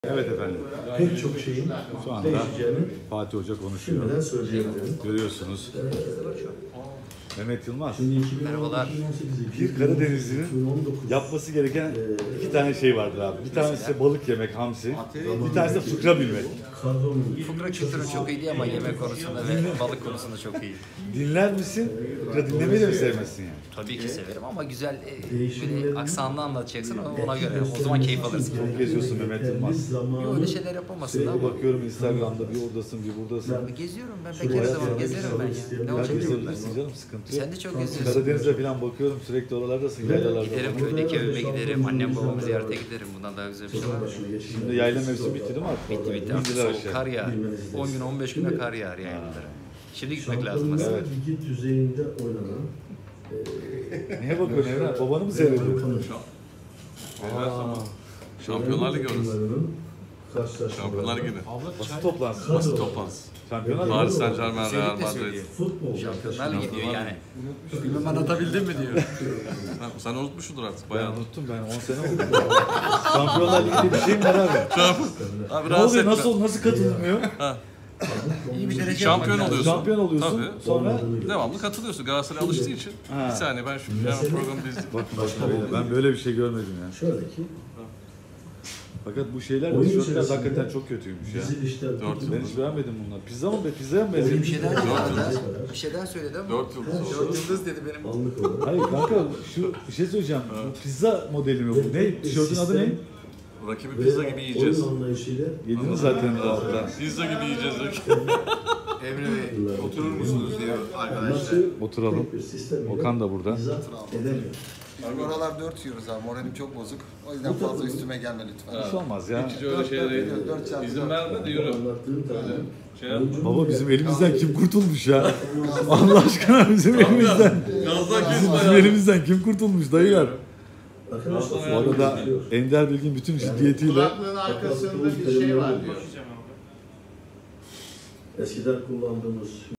Evet efendim. Pek çok şeyin Şu anda değişeceğini Fatih Hoca konuşuyor. şimdiden söyleyebilirim. Görüyorsunuz. Mehmet Yılmaz. Merhabalar. Bir Karadenizli'nin yapması gereken iki tane şey vardır abi. Bir tanesi balık yemek, hamsi. Bir tanesi de fıkra bilmek. Fıkra kültürü çok iyiydi ama yemek konusunda ve balık konusunda çok iyi. Dinler misin? Fıkra dinlemeyi de mi sevmezsin yani? Tabii ki severim ama güzel böyle aksanlı anlatacaksın ona göre. O zaman keyif alırsın. Çok geziyorsun Mehmet Yılmaz. Yok öyle şeyler yapamazsın ama. Bakıyorum Instagram'da bir oradasın bir buradasın. Geziyorum ben bekar zaman gezerim ben ya. Ne Ya olacak? gezebilirsin canım, sıkıntı yok. Sen de çok geziyorsun. Karadeniz'e falan bakıyorum, sürekli oralardasın, yaylalarda. Giderim köydeki evime giderim, annem babamı ziyarete giderim. Bundan daha güzel bir şey var mı? Şimdi yayla mevsimi bitti değil mi artık? Bitti artık İndiler soğuk aşağı. kar yağar. 10 gün 15 güne kar yağar yayınlara. Şimdi gitmek lazım aslında. Evet. Ligi düzeyinde oynanan Neye bakıyorsun Evren? Babanı mı seyrediyorsun? Şampiyonlar Ligi orası. Şampiyonlar Ligi. Basın toplantısı. Basın toplantısı. Şampiyonlar Ligi. Paris Saint-Germain, Real Özellikle Madrid. söylüyor. Futbol. Şampiyonlar Ligi diyor yani. Bilmem anlatabildim mi diyor. Sen unutmuşsundur artık Ben bayağı. unuttum, ben 10 sene oldu. Şampiyonlar Ligi'nde bir şey mi var abi? Abi Ne rahatsız oluyor? etme. Nasıl katılmıyor? İyi bir derece Şampiyon yapmak lazım. oluyorsun. Şampiyon oluyorsun. Tabii. Sonra Devamlı katılıyorsun. Galatasaray alıştığı için. Ha. Bir saniye ben şu hemen programı izleyeyim. bakın ben böyle bir şey görmedim ya. Şöyle ki Fakat bu şeyler, Oyun tişörtler içerisinde hakikaten çok kötüymüş ya. dizilişler Ben hiç beğenmedim bunları. Pizza mı be? Pizzaya mı benziyor? Bir şeyden dedi Dört arada. yıldız. Bir şeyden söyledi ama. 4 yıldız. 4 yıldız dedi benim. anlık olarak. Hayır kanka, şu bir şey söyleyeceğim. Bu pizza modeli mi bu? Ne? Tişörtün adı ne? Rakibi pizza gibi yiyeceğiz. Oyun anlayışıyla Yediniz zaten altta. Pizza gibi yiyeceğiz. Emre Bey, oturur musunuz diyor arkadaşlar. Oturalım. bir sistem ile Okan da burada. izah edemiyor. Şimdi oralar 4 yiyoruz abi, moralim çok bozuk. O yüzden fazla üstüme gelme lütfen. Bir şey olmaz ya. Hiç öyle şeylere izin verme de yürü. Anlattığım tarzı. Şey yapma. Baba bizim elimizden kim kurtulmuş ya? Allah aşkına bizim elimizden. Gazdan Bizim elimizden kim kurtulmuş dayılar? Arkadaşlar Bu arada Ender Bilgin bütün ciddiyetiyle Kulaklığın arkasında bir şey var diyor. eskiden kullandığımız